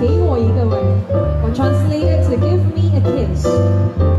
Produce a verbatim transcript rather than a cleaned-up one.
给我一个吻。我 translated to give me a kiss。